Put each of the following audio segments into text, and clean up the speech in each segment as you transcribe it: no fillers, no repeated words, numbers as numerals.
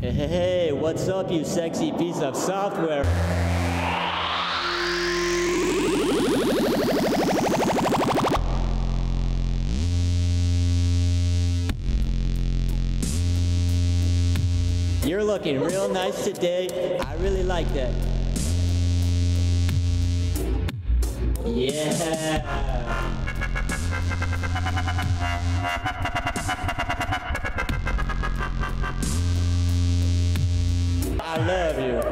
Hey, what's up, you sexy piece of software? You're looking real nice today. I really like that. Yeah. I love you.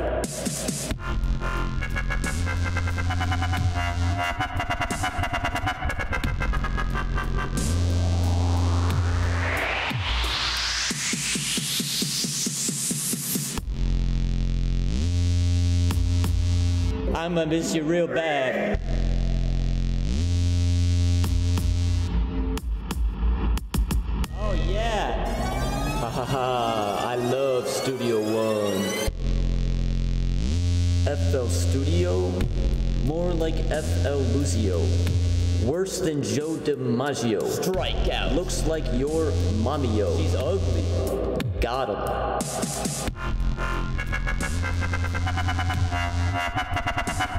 I'ma miss you real bad. Oh yeah. Ha ha ha. I love Studio One. FL Studio? More like FL Lucio. Worse than Joe DiMaggio. Strikeout. Looks like your mommy-o. She's ugly. Got him.